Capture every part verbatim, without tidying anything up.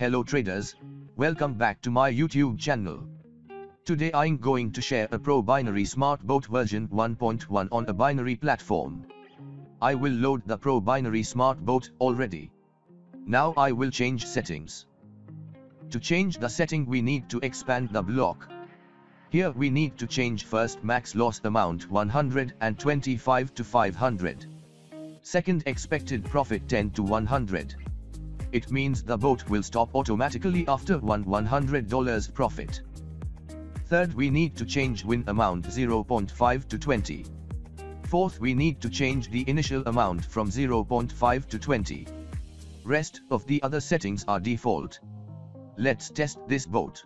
Hello traders, welcome back to my YouTube channel. Today I'm going to share a Pro Binary Smart Boat version one point one on a binary platform. I will load the Pro Binary Smart Boat already. Now I will change settings. To change the setting we need to expand the block. Here we need to change first max loss amount one hundred twenty-five to five hundred. Second expected profit ten to one hundred. It means the boat will stop automatically after one one hundred dollars profit. Third, we need to change win amount zero point five to twenty. Fourth, we need to change the initial amount from zero point five to twenty. Rest of the other settings are default. Let's test this boat.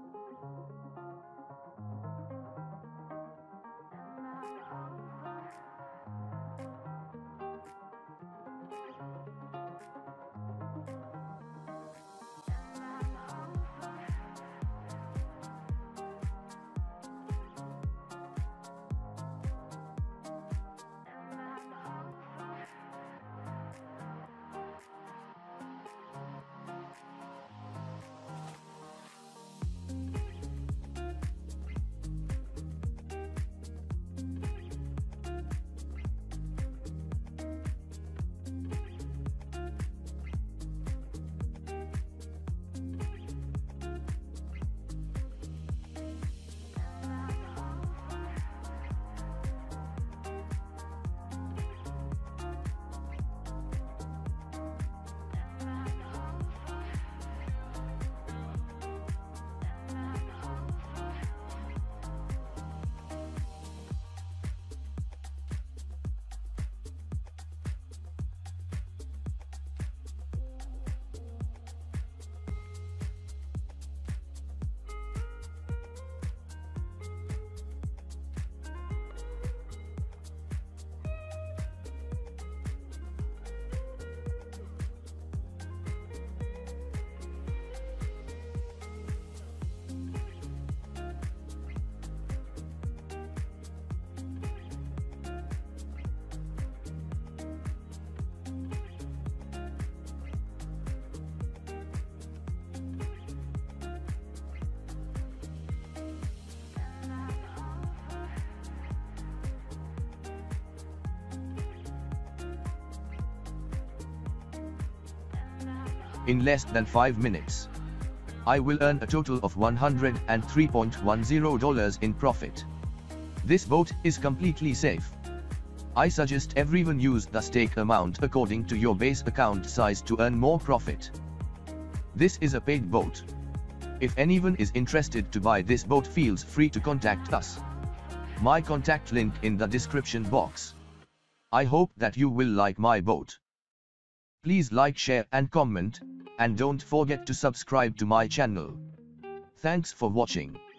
In less than five minutes, I will earn a total of one hundred three point one zero dollars in profit. This boat is completely safe. I suggest everyone use the stake amount according to your base account size to earn more profit. This is a paid boat. If anyone is interested to buy this boat, feels free to contact us. My contact link in the description box. I hope that you will like my boat. Please like, share and comment, and don't forget to subscribe to my channel. Thanks for watching.